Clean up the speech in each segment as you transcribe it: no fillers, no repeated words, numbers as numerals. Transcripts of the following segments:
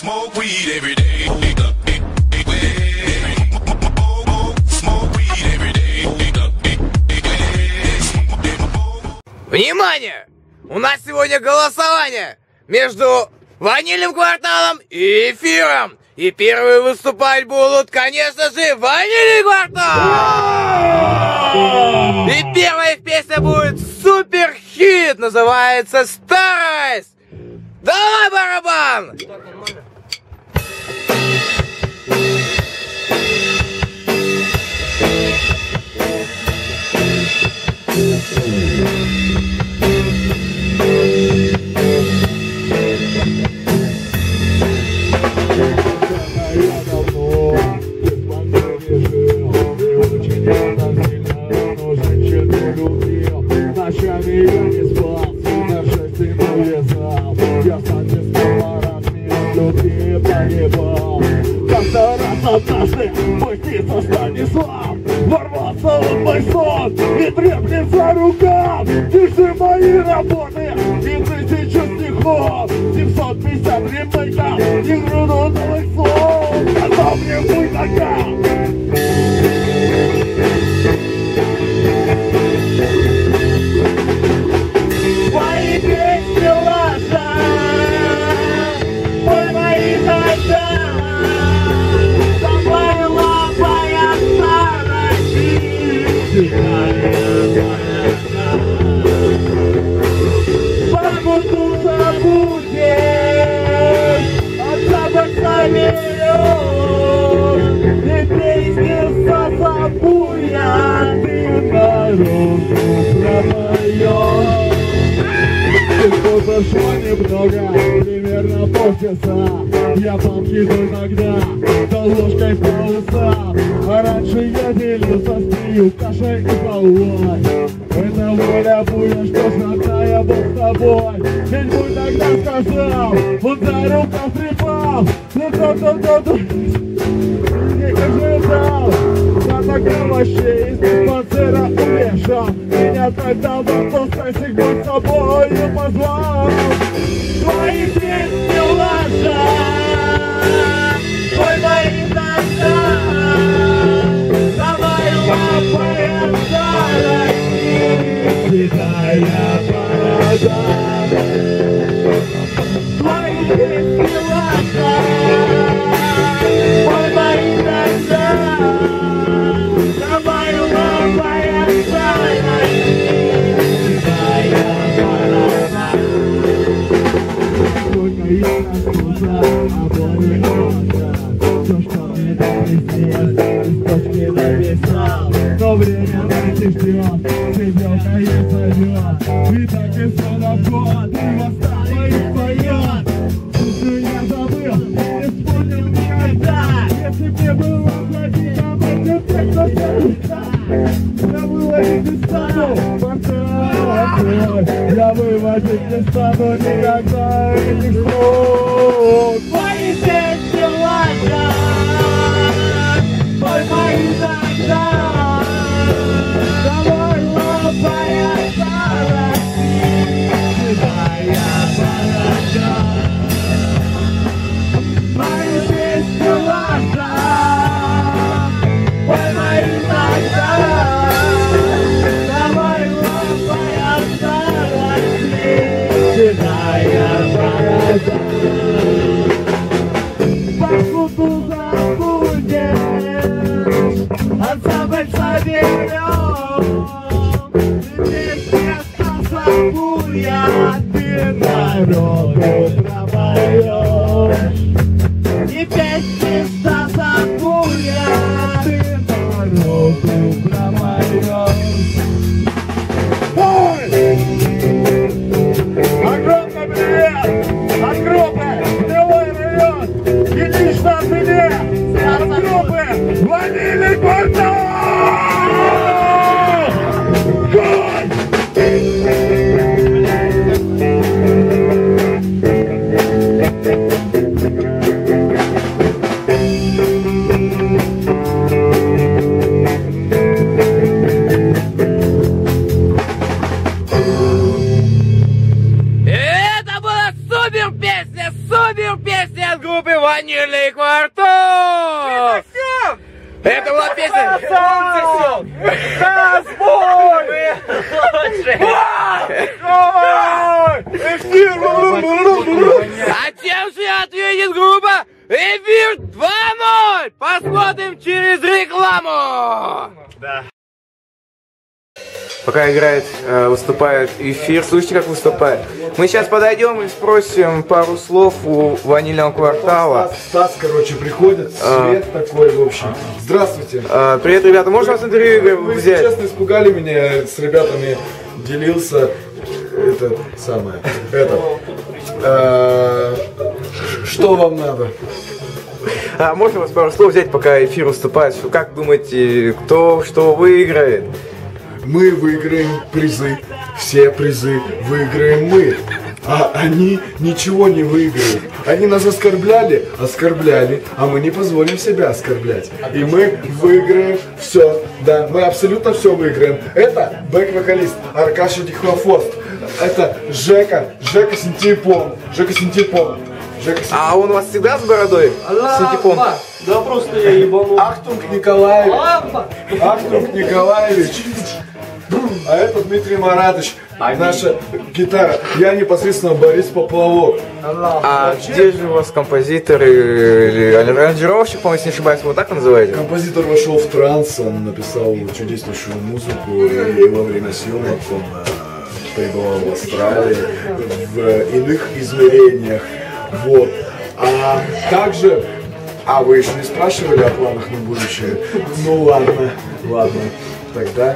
Smoke weed every day. Внимание! У нас сегодня голосование между Ванильным кварталом и Эфиром. И первые выступать будут, конечно же, Ванильный квартал! И первая их песня будет супер хит, называется «Старость». Давай, барабан! Ночами я не спал, на шесть ему вязал. Я сам без камарадами от любви погибал. Как-то раз однажды мой птица Станислав ворвался в мой сон и треплет за рукав. Держи мои работы и 1000 стихов, 750 ремейков и груду новых слов. Отдал мне мой нога. Твои песни ложат, ой, мои глаза, добавила моя старость, Погоду забудешь, от запаха берешь, и песни сособуя, ты дорогу пробоешь. Прошло немного, примерно полчаса. Я полкину иногда, да ложкой по усам. А раньше я делился с нею кашей и халвой. Это воля буя, что родная Бог с тобой. Ведь мой тогда сказал, он за рукав трепал. Не ожидал, я тогда вообще из диспансера убежал. Меня тогда в автостасик был с собою позвал. Твои песни ложат, ой, мои глаза, давай лапай от старости, седая борода. Твои песни ложат, ой, мои глаза, давай лапай от старости, седая борода. Только я раскрутил обои глаза. Все, что мне дали здесь, листочки написал. Но время найти ждет, сиделка и зовет. И так и все на вход, и восстала и поет. Слушай, я забыл, не вспомнил никогда. Если б мне было платить, а мы не так навсегда. Я выводить не стану, я выводить не стану никогда этих слов. Твои песни ложат, ой, мои глаза, давай лапай от старости, седая борода. Твои песни ложат, ой, мои глаза, давай лапай от старости, седая борода. Покуда забудешь, ансамбльца берем, ты место собуя, ты народу пробоешь. И песни собуя, ты народу пробоешь. Ой! Огромный привет от группы «Белый район» и лично от меня, от группы «Ванильный квартал». Это была супер песня от группы группы «Ванильный квартал». Это была песня. А чем же ответит группа «Эфир 2.0»? Посмотрим через рекламу. Да. Пока играет, выступает Эфир. Слушайте, как выступает. Мы сейчас подойдем и спросим пару слов у «Ванильного квартала». Стас, короче, приходит, свет такой, в общем. Здравствуйте. Привет, ребята. Можно вас интервью Вы, взять? честно, испугали меня, с ребятами делился. Это самое. Что вам надо? А можно вас пару слов взять, пока Эфир выступает? Как думаете, кто что выиграет? Мы выиграем призы. Все призы выиграем мы. А они ничего не выиграют. Они нас оскорбляли, а мы не позволим себя оскорблять. И мы выиграем все. Да, мы абсолютно все выиграем. Это бэк-вокалист Аркаша Дихлофост. Это Жека Синтепон. А он у вас всегда с бородой? Синтепон? Да просто я ебану. Ахтунг Николаевич. А это Дмитрий Маратович, наша гитара. Я непосредственно Борис Поплавок. А где же у вас композитор или аранжировщик, по-моему, если не ошибаюсь, вы вот так называете? Композитор вошел в транс, он написал чудеснейшую музыку, и во время съемок он пребывал в Австралии, в иных измерениях. Вот. А также... А вы еще не спрашивали о планах на будущее? Ну ладно. Тогда...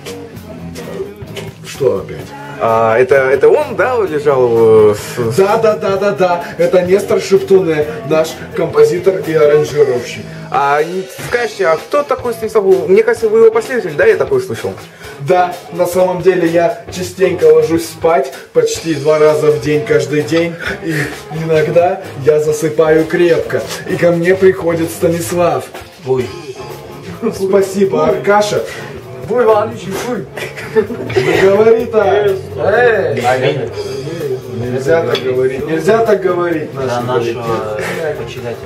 Что опять? Это он, да, лежал? Да. Это Нестор Шептуне, наш композитор и аранжировщик. Скажите, а кто такой Станислав? Мне кажется, вы его последователь, да, я такой слышал? Да, на самом деле я частенько ложусь спать, почти 2 раза в день, каждый день. И иногда я засыпаю крепко. И ко мне приходит Станислав. Ой. Спасибо, Аркаша. Буй, Иванович, буй. Не говори-то. Нельзя так говорить нашим коллективам. почитать.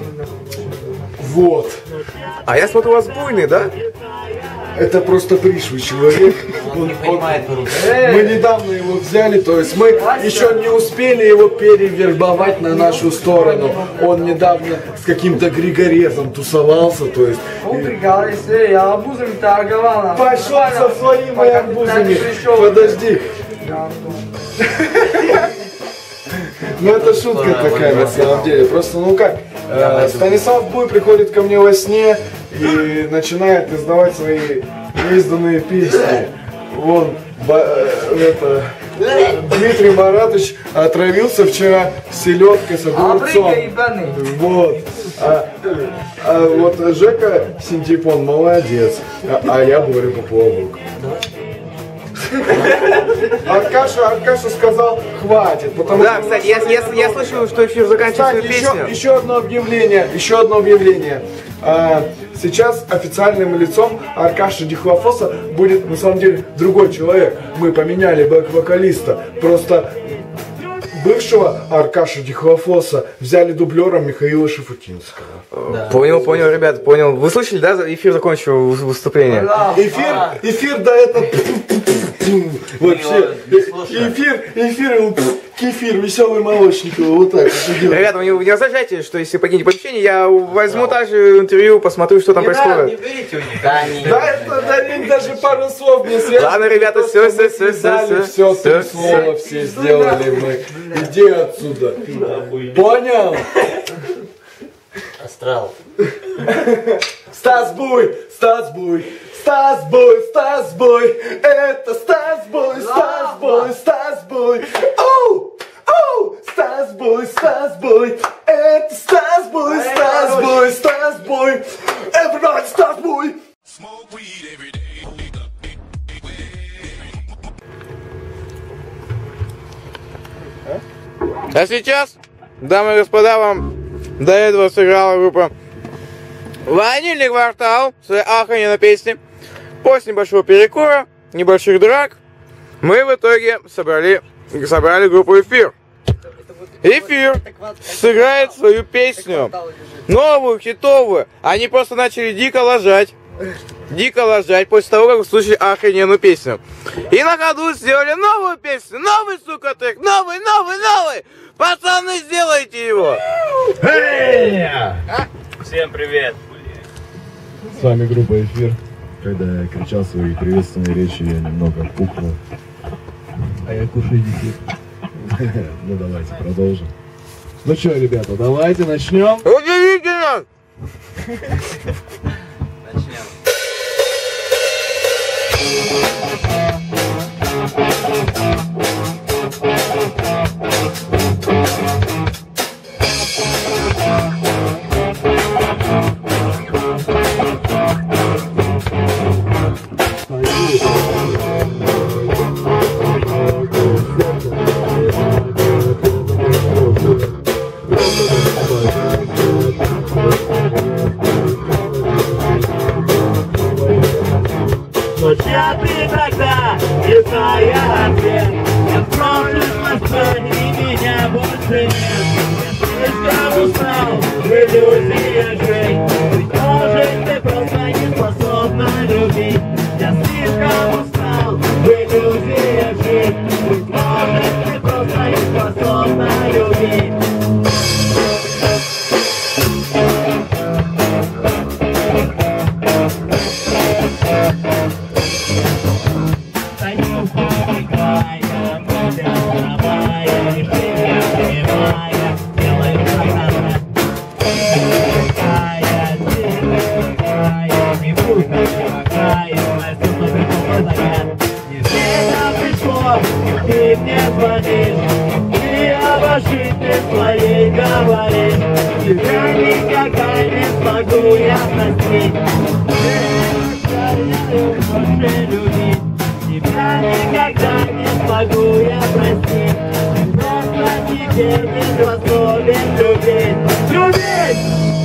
Вот. А я смотрю, у вас буйный, да? Это просто пришлый человек. Он не понимает по-русски. Мы недавно его взяли, то есть мы еще не успели его перевербовать на нашу сторону. Он недавно с каким-то Григорезом тусовался, то есть... Я арбузами торговал. Пошел со своими арбузами. Подожди. Ну это шутка такая на самом деле. Просто ну как, Станислав Буй приходит ко мне во сне и начинает издавать свои неизданные песни. Вон, Дмитрий Маратович отравился вчера селедкой с огурцом. Вот. А вот Жека Синтепон молодец, а я Боря Поплавок. Аркаша сказал, хватит, потому Да, что... кстати, я слышал, что Эфир заканчивает свою песню. Еще одно объявление. Сейчас официальным лицом Аркаши Дихлофоса будет на самом деле другой человек. Мы поменяли бэк-вокалиста. Просто бывшего Аркашу Дихлофоса взяли дублером Михаила Шафутинского. Да. Понял, ребят, понял. Вы слышали, да? Эфир закончил выступление. Эфир до этого... Вообще, эфир, кефир, веселый Молочникова, вот так. Ребята, вы не возражайте, что если покинете помещение, я возьму также интервью, посмотрю, что там происходит. Не берите у них. Да, это даже пару слов не связано. Ладно, ребята, все. Все, 3 слова все сделали мы. Иди отсюда. Понял? Астрал. Стас Буй, это Стас Буй, оу, Стас Буй, это Стас Буй, everybody Стас Буй. А сейчас, дамы и господа, вам до этого сыграла группа «Ванильный квартал» своей охрененной песни. После небольшого перекура, небольших драк, мы в итоге собрали группу «Эфир». Эфир сыграет свою песню. Новую, хитовую. Они просто начали дико лажать. Дико лажать после того, как услышали охрененную песню. И на ходу сделали новую песню. Новый, сука, трек. Новый. Пацаны, сделайте его. Всем привет. С вами группа «Эфир». Когда я кричал свои приветственные речи, я немного пухнул. А я кушаю десерт. Ну давайте продолжим. Ну что, ребята, давайте начнем. Удивительно. Но чья ты тогда, не зная ответ? Я спросишь на сцене, и меня больше нет. Я слишком устал в иллюзиях жить. Быть может, ты просто не способна любить. Я слишком устал в иллюзиях жить. Быть может, ты просто не способна любить. Ты мне звонишь, ты об ошибке своей говоришь. Тебя никогда не смогу я простить. Больше любить. Тебя никогда не смогу я простить. Просто теперь не способен любить. Любить!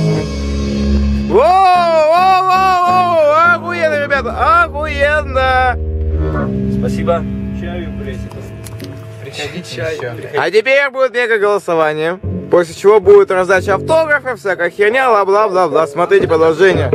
Воу! Охуенно, ребята, охуенно! Спасибо. А теперь будет мега голосование, после чего будет раздача автографов, всякая херня, бла-бла-бла-бла. Смотрите продолжение.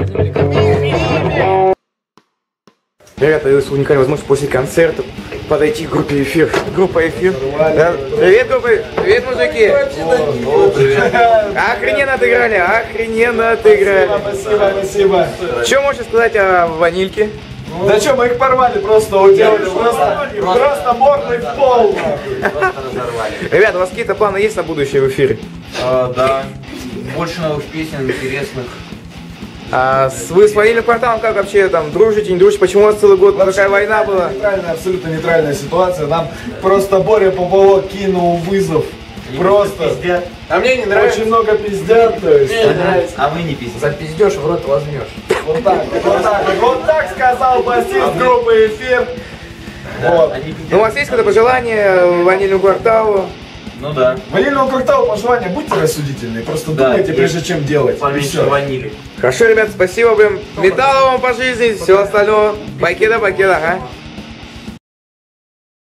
Ребята, появилась уникальная возможность после концерта подойти к группе «Эфир». Группа «Эфир». Да. Привет, группа. Привет, мужики. Охрененно отыграли. Спасибо. Что можете сказать о ванильке? Да что, мы их порвали, просто уделали, просто мордой в пол. Ребята, у вас какие-то планы есть на будущее в эфире? Да. Больше новых песен, интересных. Вы с ванильным кварталом как вообще там дружите, не дружите? Почему у вас целый год такая война была? Абсолютно нейтральная ситуация. Нам просто Боря Поповок кинул вызов. Просто. А мне не нравится. Очень много пиздят, то есть. А вы не пиздите. Запиздешь, в рот возьмешь. Вот так сказал басист группы «Эфир». Вот. Ну, у вас есть какое-то пожелание ванильному кварталу? Ну да. Ванильному кварталу пожелания, будьте рассудительны, просто Да, думайте, и прежде чем делать. И Поменьше всё. ванили. Хорошо, ребят, спасибо вам. Металла вам по жизни, все остальное. Покеда, ага.